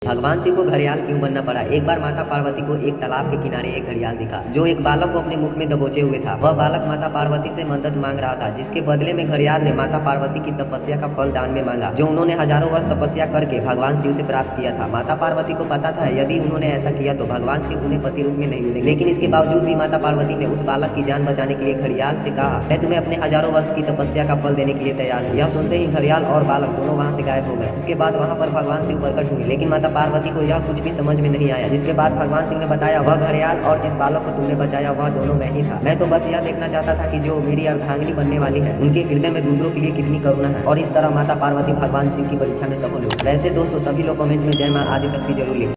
भगवान शिव को घड़ियाल क्यों बनना पड़ा। एक बार माता पार्वती को एक तालाब के किनारे एक घड़ियाल दिखा जो एक बालक को अपने मुख में दबोचे हुए था। वह बालक माता पार्वती से मदद मांग रहा था, जिसके बदले में घड़ियाल ने माता पार्वती की तपस्या का फल दान में मांगा, जो उन्होंने हजारों वर्ष तपस्या करके भगवान शिव से प्राप्त किया था। माता पार्वती को पता था यदि उन्होंने ऐसा किया तो भगवान शिव उन्हें पति रूप में नहीं मिलेंगे, लेकिन इसके बावजूद भी माता पार्वती ने उस बालक की जान बचाने के लिए घड़ियाल से कहा, मैं तुम्हें अपने हजारों वर्ष की तपस्या का फल देने के लिए तैयार हूँ। यह सुनते ही घड़ियाल और बालक दोनों वहाँ से गायब हो गए। उसके बाद वहाँ पर भगवान शिव प्रकट हुए, लेकिन माता पार्वती को यह कुछ भी समझ में नहीं आया। जिसके बाद भगवान शिव ने बताया, वह घड़ियाल और जिस बालक को तुमने बचाया वह दोनों मैं ही था। मैं तो बस यह देखना चाहता था कि जो मेरी अर्धांगिनी बनने वाली है उनके हृदय में दूसरों के लिए कितनी करुणा है, और इस तरह माता पार्वती भगवान शिव की परीक्षा में सफल हुई। वैसे दोस्तों सभी लोग कमेंट में जय मां आदिशक्ति जरूर लिखें।